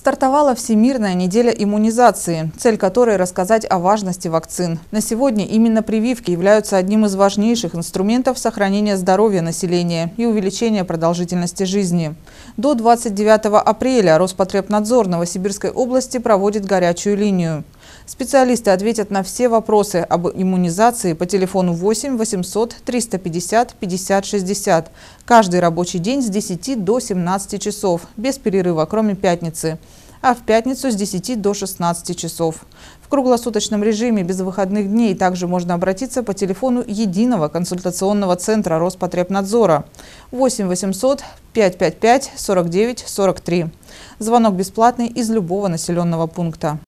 Стартовала Всемирная неделя иммунизации, цель которой – рассказать о важности вакцин. На сегодня именно прививки являются одним из важнейших инструментов сохранения здоровья населения и увеличения продолжительности жизни. До 29 апреля Роспотребнадзор Новосибирской области проводит горячую линию. Специалисты ответят на все вопросы об иммунизации по телефону 8 800 350 50 60. Каждый рабочий день с 10 до 17 часов, без перерыва, кроме пятницы. А в пятницу с 10 до 16 часов. В круглосуточном режиме без выходных дней также можно обратиться по телефону Единого консультационного центра Роспотребнадзора 8 800 555 49 43. Звонок бесплатный из любого населенного пункта.